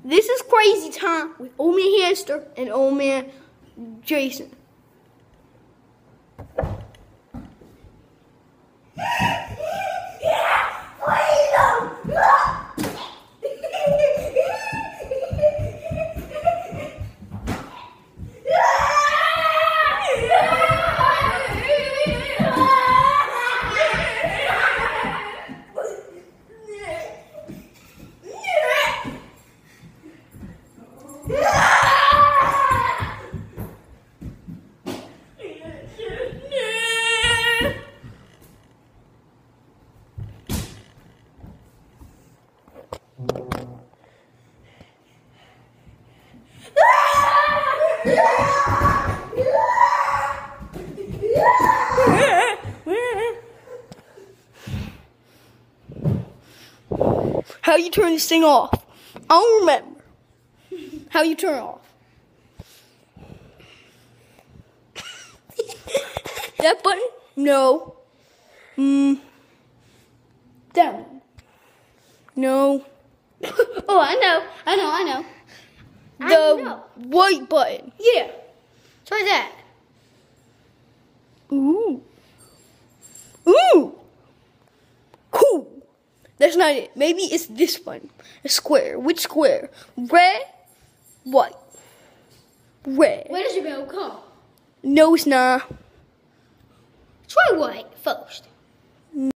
This is Crazy Time with Old Man Hamster and Old Man Jason. How you turn this thing off? I don't remember. How you turn it off? That button? No. That one? No. Oh, I know. The white button. Yeah. Try that. Ooh. Cool. That's not it. Maybe it's this one. A square. Which square? Red, white. Red. Where does your bell come? No, it's not. Try white first.